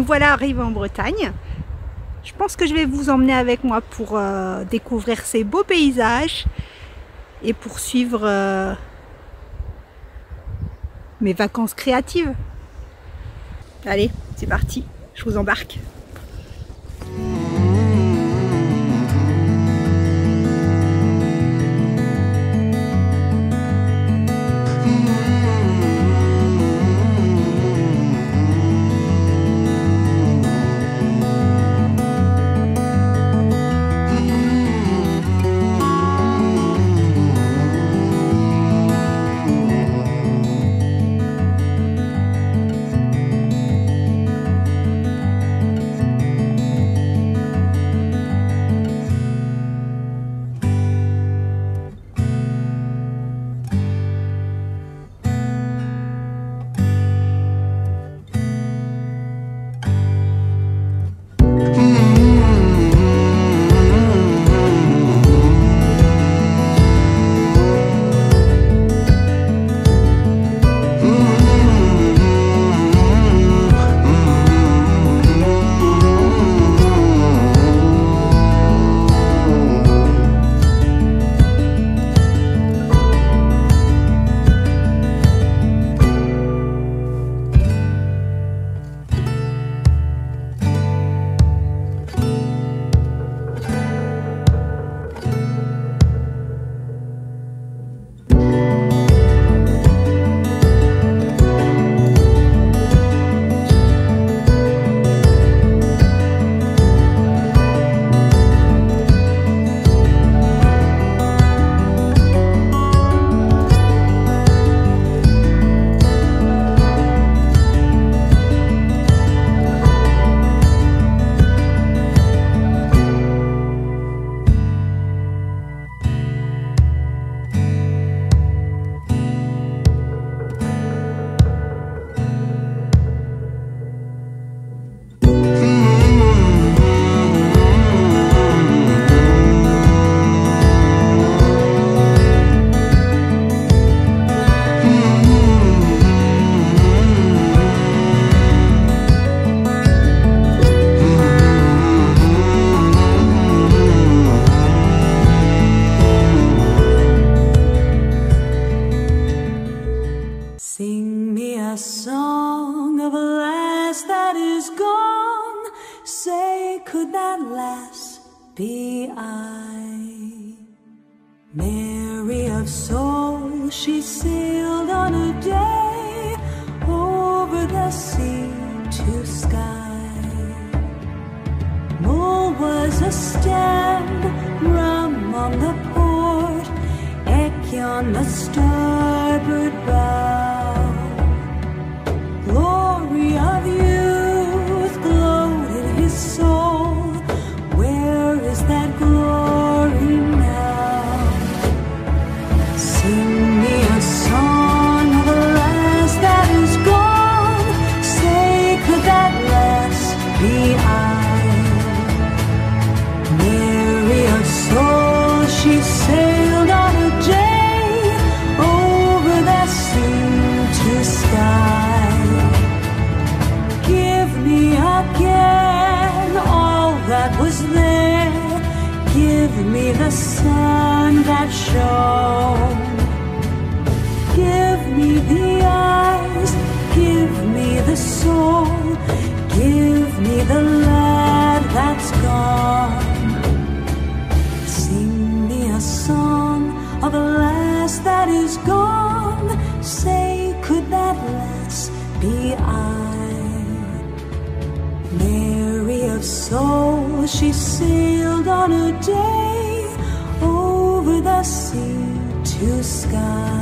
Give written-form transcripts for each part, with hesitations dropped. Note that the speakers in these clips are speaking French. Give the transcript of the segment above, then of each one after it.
voilà arrivée en Bretagne. Je pense que je vais vous emmener avec moi pour découvrir ces beaux paysages et poursuivre mes vacances créatives. Allez, c'est parti, je vous embarque. Sing me a song of a lass that is gone. Say, could that lass be I? Mary of soul, she sailed on a day over the sea to sky. Mull was a stand, rum on the port, Eck on the starboard bow. Glory of youth glowed in his soul. Where is that glory now? Sing me a song of a lass that is gone. Say, could that lass be I? Mary of soul, she sailed on a day over the sea to sky. Give me again all that was there. Give me the sun that shone. Give me the eyes, give me the soul. Give me the lad that's gone. Sing me a song of a lass that is gone. Say, could that lass be I? Mary of soul, she sailed on a day over the sea to sky.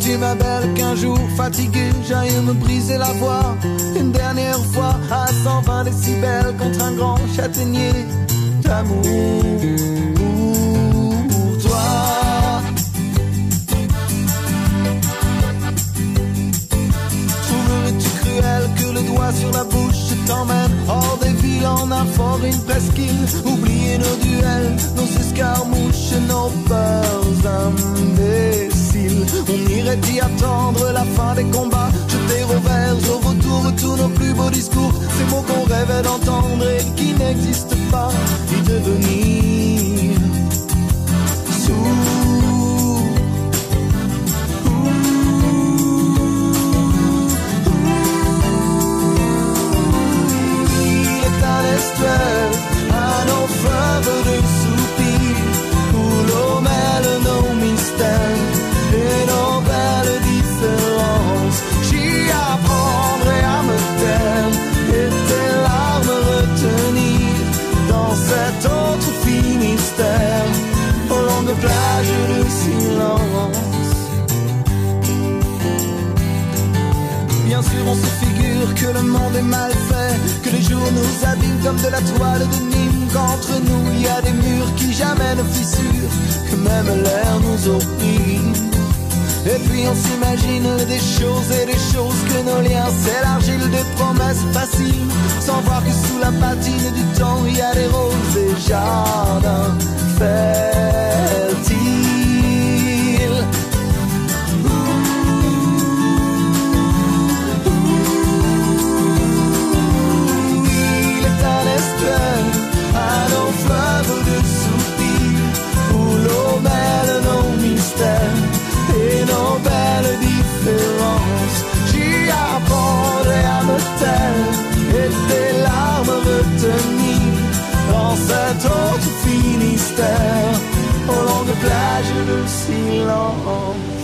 Sais-tu ma belle qu'un jour fatigué j'aille me briser la voix une dernière fois à 120 décibels contre un grand châtaignier d'amour pour toi. Trouverais-tu cruel que le doigt sur la bouche t'emmène hors des villes en un fort, une presqu'île? Oublier nos duels, nos escarmouches, nos peurs imbéciles. On irait y attendre la fin des combats, jeter au vert, au retour tous nos plus beaux discours, ces mots qu'on rêvait d'entendre et qui n'existent pas, y devenir sourds. À nos fleuves de soupirs où l'eau mêle nos mystères et nos belles différences. J'y apprendrai à me taire et tes larmes retenir dans cet autre Finistère, aux longues plages de silence. Bien sûr on se figure que le monde est mal fait, que les jours nous abîment comme de la toile de Nîmes, qu'entre nous il y a des murs qui jamais ne fissurent, que même l'air nous opprime. Et puis on s'imagine des choses et des choses, que nos liens s'élargissent, des promesses faciles, sans voir que sous la patine du temps il y a des roses et jardins fertiles. À nos fleuves de soupirs où l'eau mêle nos mystères et nos belles différences. J'y apprendrai à me taire et tes larmes retenir dans cet autre Finistère, aux longues plages de silence.